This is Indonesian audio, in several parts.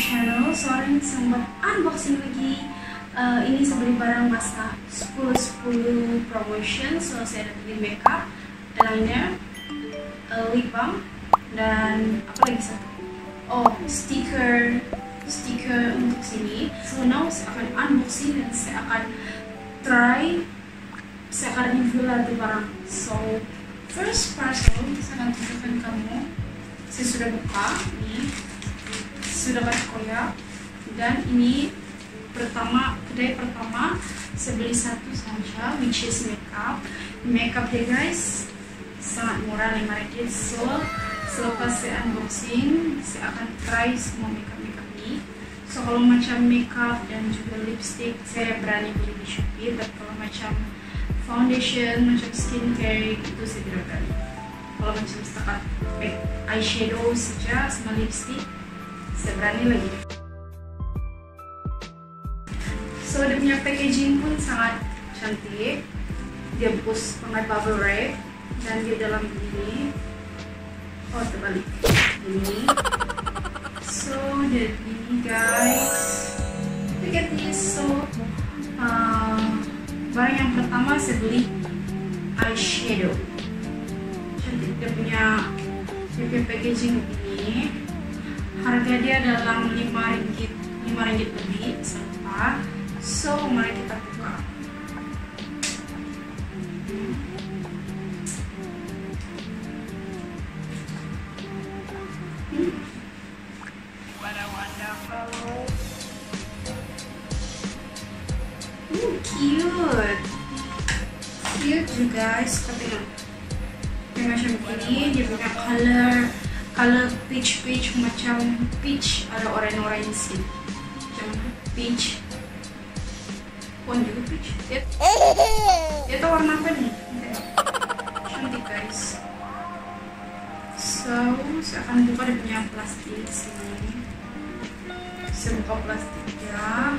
channel. Sore ini sempat unboxing lagi. Ini saya beli barang basah 10 promotion. So saya ada beli makeup, eyeliner, lip balm, dan apa lagi satu? Oh, stiker untuk sini. So now saya akan unboxing dan saya akan review lagi barang. So first parcel saya akan tunjukkan kamu. Saya sudah buka, ini sudah banyak koyak, dan ini kedai pertama saya beli satu saja, which is makeup deh guys, sangat murah, 5 ringgit. So selepas saya unboxing saya akan try semua makeup ini. So kalau macam makeup dan juga lipstick saya berani beli di Shopee, tapi kalau macam foundation, macam skincare itu saya tidak berani. Kalau macam setakat eyeshadow saja sama lipstick saya berani lagi. So dia punya packaging pun sangat cantik. Dia bungkus pakai bubble wrap dan di dalam ini, oh terbalik ini. So dia ini guys, look at this. So barang yang pertama saya beli eyeshadow. Cantik dia punya packaging ini. Harga dia dalam 5 ringgit lebih serta. So mari kita buka. Cute you guys. Tengok macam ini, dia punya color peach macam peach, ada orange sih, macam peach, pun juga peach. Dia tuh warna apa nih? Cantik guys. So saya akan buka dia punya plastik sini. Saya buka plastiknya.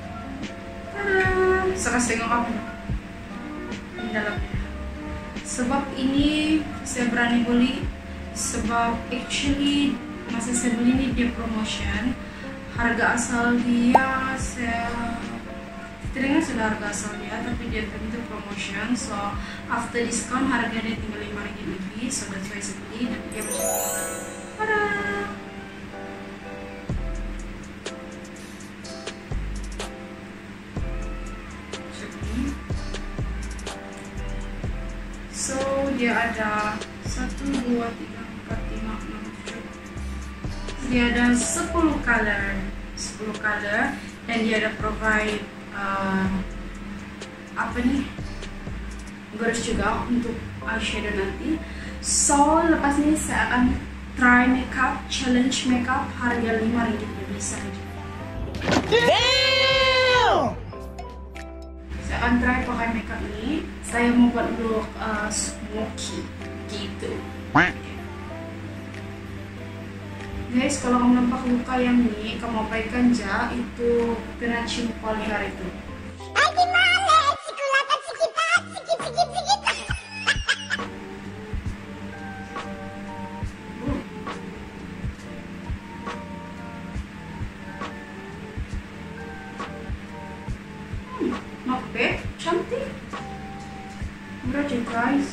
Tada! Saya kasih tengok kamu ini dalamnya. Sebab ini saya berani beli, sebab actually masa saya beli ini dia promotion. Harga asal dia saya tidak ingat sudah harga asal dia, tapi dia tentu promotion. So after discount harga dia tinggal 5 ringgit lebih. So that's why saya beli, dan dia macam tada! So dia ada 1, 2, 3, 4, 5, 6, 7. Dia ada 10 color, dan dia ada provide garis juga untuk eyeshadow nanti. So lepas ini saya akan try makeup, challenge makeup, harga 5 ringgit lebih saja. Saya akan try pakai makeup ini. Saya mau buat look smoky gitu. Guys, kalau kamu nampak luka yang ini, kamu abaikan aja, itu kena cium poligar itu. Not bad, cantik. Murah aja guys.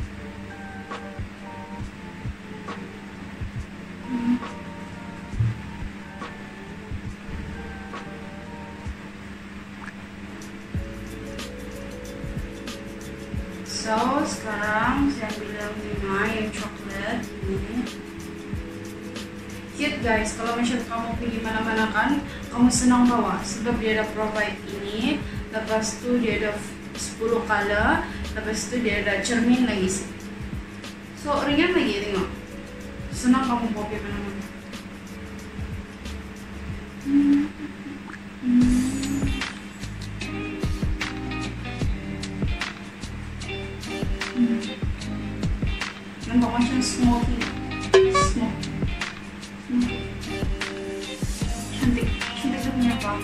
So sekarang saya ambil yang 5 yang coklat ini. Cute guys, kalau macam kamu pergi mana-mana kan, kamu senang bawa, sebab dia ada provide ini. Lepas tu dia ada 10 color, lepas tu dia ada cermin lagi sih. So ringan lagi, tengok. Senang kamu bawa pergi mana-mana. Nampak macam smoky. Cantik dia punya apa?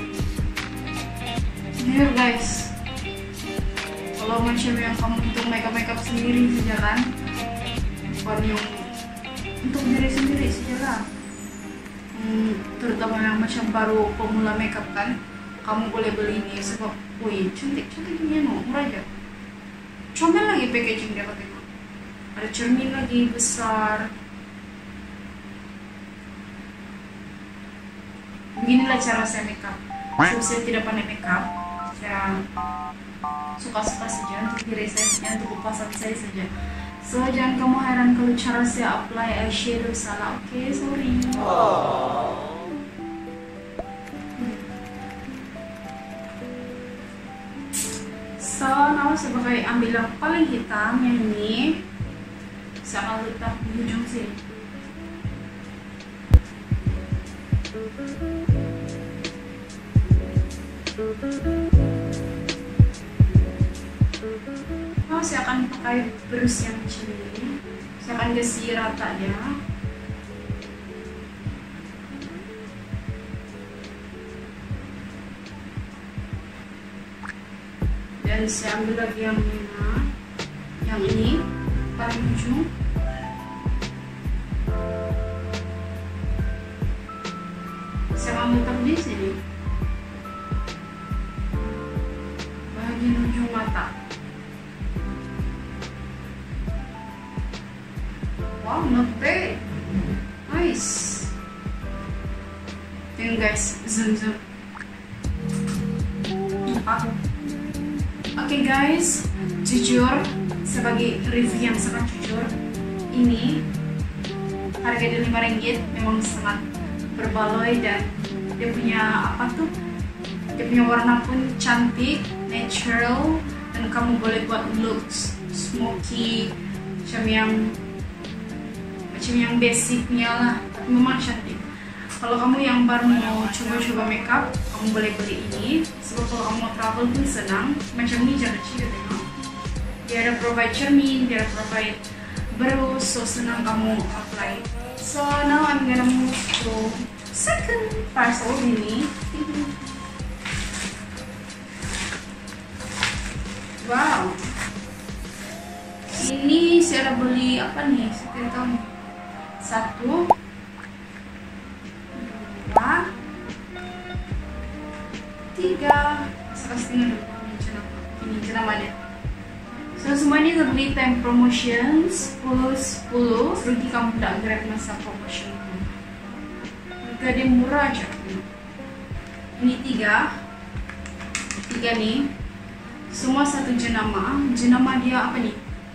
Here guys, kalau macam yang kamu untuk makeup sendiri saja kan, bukan yang untuk diri sendiri saja lah. terutama yang macam baru pemula makeup kan, kamu boleh beli ini sebab wih cantik ini no, murah aja. Comel lagi packaging dia katanya, ada cermin lagi besar. Beginilah cara saya makeup. Saya tidak pandai makeup, saya suka-suka saja untuk diri saya, untuk kepuasan saya saja. So jangan kamu heran kalau cara saya apply eyeshadow salah, oke? Sorry. So now saya pakai ambil yang paling hitam yang ini, saya akan letak di ujung sini. Oh, saya akan pakai brush yang kecil ini. Saya akan kasih rata ya. Dan saya ambil lagi yang merah, yang ini paling ujung. Saya akan letak di sini, bagian ujung mata. Wow, not bad, nice. Tengok guys, zoom. Oke guys, jujur sebagai review yang sangat jujur, ini harga di RM5 memang sangat berbaloi dan dia punya dia punya warna pun cantik, natural, dan kamu boleh buat looks smoky macam yang basicnya lah, tapi memang cantik. Kalau kamu yang baru mau coba-coba makeup, kamu boleh beli ini. Sebab kalau kamu mau travel pun senang, macam ini jangan kecil tengok. Dia ada provide cermin, dia ada provide brush, so senang kamu apply. So now I'm gonna move to second parcel ini. Wow, ini saya ada beli apa nih? Saya tahu nih. 1, 2, tiga, setengah ini cenamanya. So semua ini terbeli time promotion 10 rugi kamu tidak grab masa promotion itu. Harga dia murah aja. Ini tiga nih, semua satu jenama dia apa nih?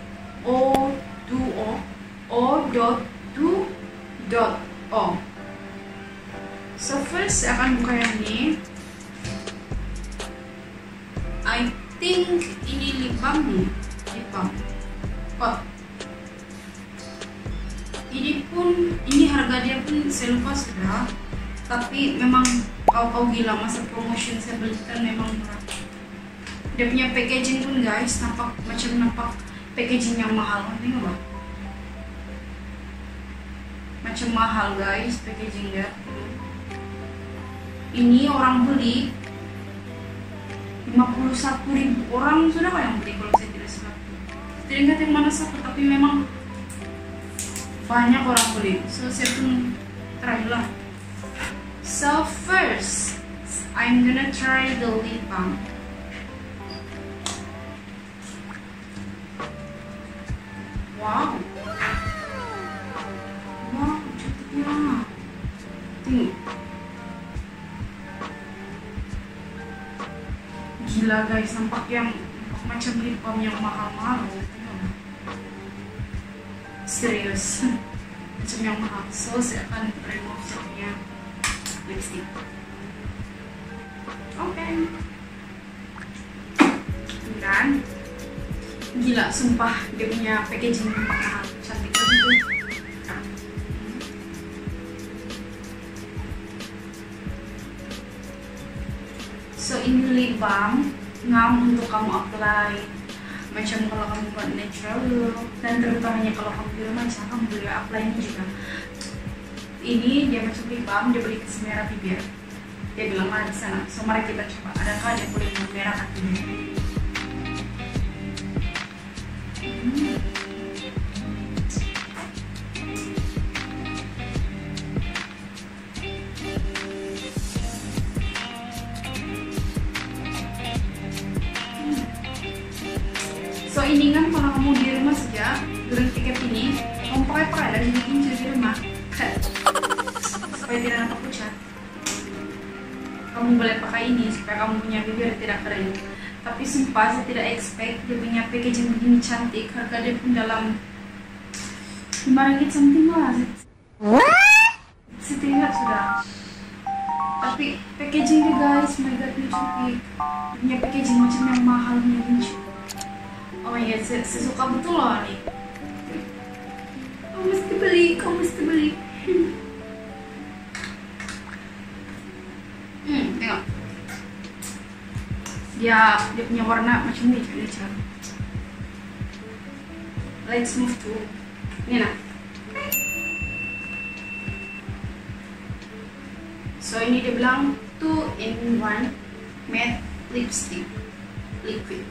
O.2O. So first saya akan buka yang ini. I think ini lip balm nih, Oh, ini harga dia pun saya lupa sudah, tapi memang kau gila masa promotion saya belikan memang murah. Dia punya packaging pun guys nampak packaging yang mahal, tengok bang. Macam mahal guys packaging dia. Ini orang beli 51.000 orang sudah yang beli kalau saya tidak salah. Tidak ingat yang mana satu, tapi memang banyak orang beli. So saya pun try lah. So first I'm gonna try the lip balm. Wow, cantiknya. Tengok. Gila guys, nampak macam lip balm yang mahal-mahal. Serius, macam yang mahal. So saya akan remove punya lipstick. Oke. Dan gila, sumpah dia punya packaging mahal, cantik banget. So ini lip balm ngam untuk kamu apply macam kalau kamu buat natural look, dan terutamanya kalau kamu di rumah bisa kamu boleh apply ini juga. Ini dia macam lip balm, dia beli ke merah bibir. Dia bilang ada di sana. So mari kita coba, adakah dia boleh merah kakinya? ini kan kalau kamu di rumah saja, dengan tiket ini, kamu pakai dan bikin di rumah, supaya tidak nampak pucat. Kamu boleh pakai ini supaya kamu punya bibir tidak kering. Tapi sumpah saya tidak expect dia punya packaging begini cantik. Harga dia pun dalam 5 something lah. Saya lihat sudah. Tapi packaging dia guys, my god, lucu. Punya packaging macam yang mahal, lucu. Oh my god, saya suka betul loh nih. Kamu mesti beli. Tengok. Dia punya warna macam ini, lucu. Let's move to ini nah. So ini dia bilang 2-in-1 matte lipstick liquid.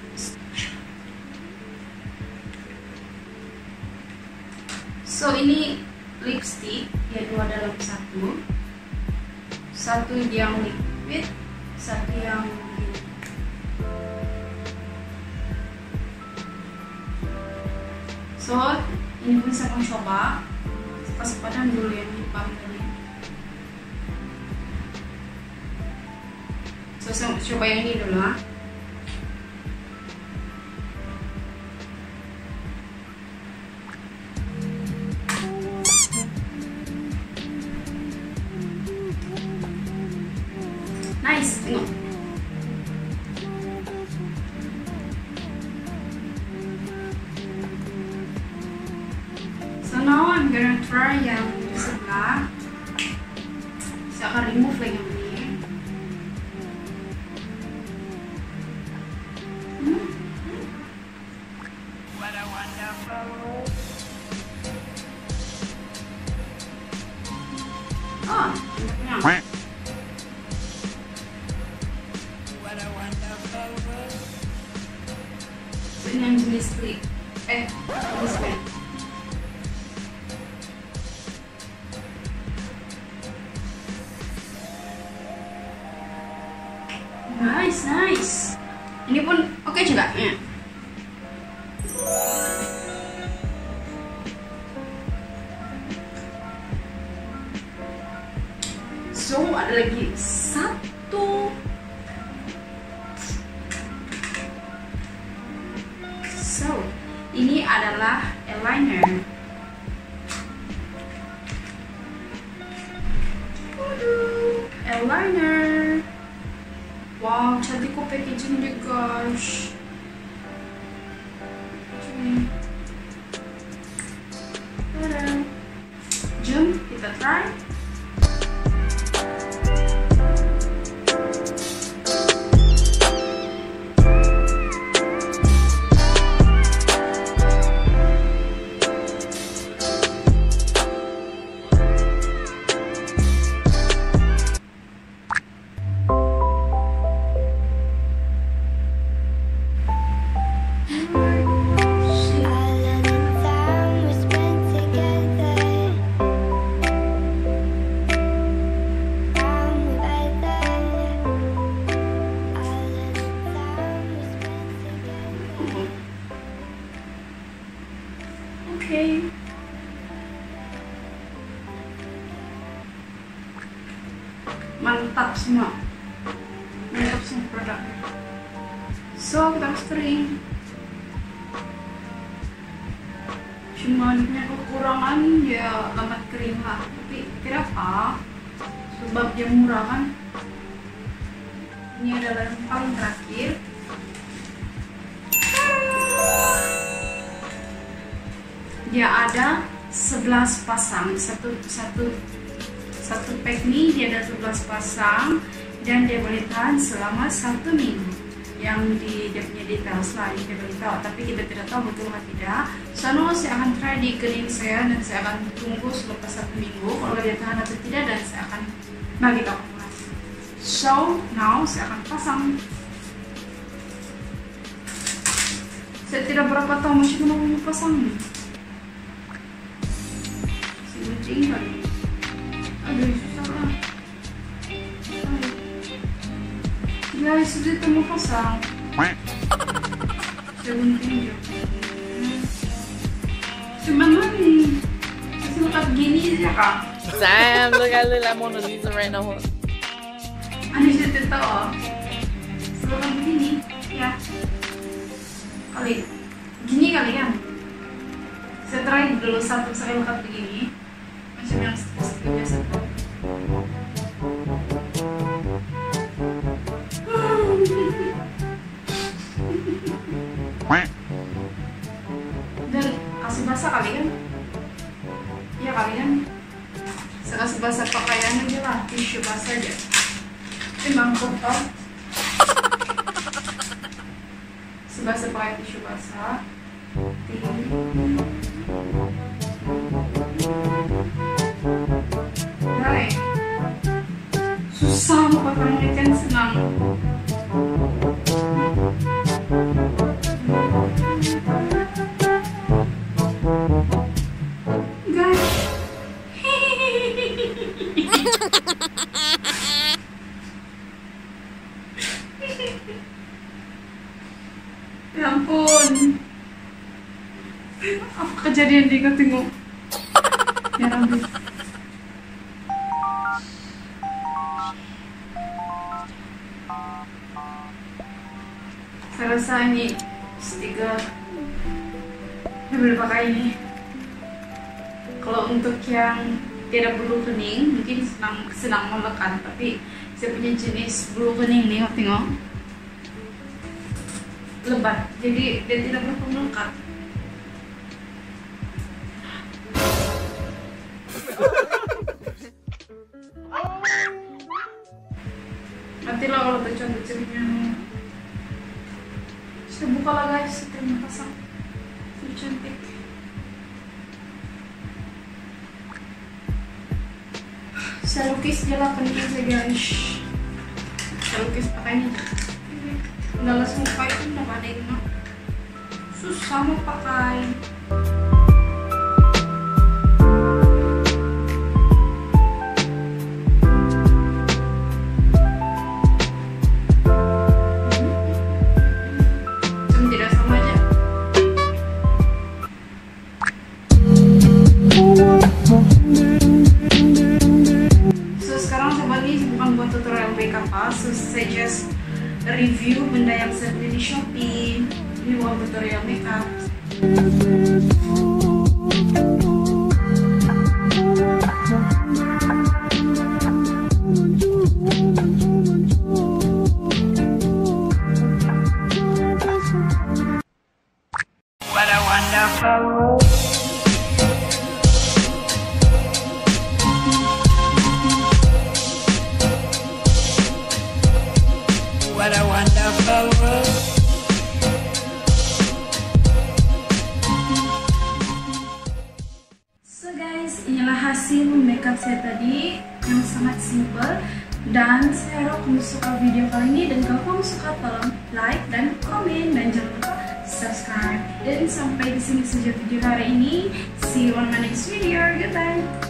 So ini lipstick dia 2 dalam 1. Satu yang liquid, satu yang begini. So ini pun saya mau coba. Pas padan dulu yang hitam tadi. So saya mau coba yang ini dulu lah. Nice, tengok. So now I'm gonna try yang di sebelah. Saya akan remove lagi yang ini. Oh, enak. Ini yang jenis clip, jenis pen. Nice. Ini pun oke juga ya. So ada lagi satu. So, ini adalah eyeliner. Eyeliner. Wow, cantik kok packaging dia guys. Jom kita try. Okay. Mantap semua produknya. So kita harus kering. Cuma punya kekurangan ya amat kering lah. Tapi tidak apa, sebab dia murah kan. Ini adalah yang paling terakhir. Dia ada 11 pasang, satu pack nih dia ada 11 pasang dan dia boleh tahan selama 1 minggu. Yang dia punya details lah dia boleh tahu, tapi kita tidak tahu betul atau tidak. So now saya akan try di kening saya dan saya akan tunggu selepas 1 minggu kalau dia tahan atau tidak dan saya akan bagi tahu. So now saya akan pasang. Saya tidak berapa tahu macam mana mau pasangnya. Tinggal. Aduh, susah lah. Guys, sudah mau pasang. gunting juga. Cuman nih silukat gini aja kak. Damn, look at little Mona Lisa right now. Ano siya dito oh. Silukat gini, ya. Kali, gini kali kan. Saya try dulu satu silukat begini, macam yang seperti biasa tuh. Dan kasih basah kali kan? Iya kali kan? Saya kasih basah pakaian aja lah, tisu basah aja. Ini mangkuk toh. Sebasah pakai tisu basah. Hai. Susah mau pakai kan senang. Ya ampun, apa kejadian di tengok? Ya rambut. Saya rasa ini stiker boleh pakai ini. Kalau untuk yang tidak bulu kening mungkin senang melekat, tapi saya punya jenis bulu kening nih, tengok lebat, jadi dia tidak perlu melekat. Nantilah kalau bocor-bocornya. Sudah buka lah guys, terima pasang. Sudah cantik. Saya lukis dia lah penting saya guys. Saya lukis pakainya. Nggak langsung pakai itu udah ada yang susah mau pakai. Cuma tidak sama aja. So sekarang saya bagi bukan buat tutorial makeup, so saya just review benda yang saya beli di Shopee. Ini bukan tutorial makeup. What a wonderful world. What a wonderful world. So guys, inilah hasil makeup saya tadi yang sangat simple. Dan saya harap kamu suka video kali ini. Dan kalau kamu suka, tolong like dan komen. Dan jangan lupa subscribe. Dan sampai di sini saja video hari ini. See you on my next video. Goodbye.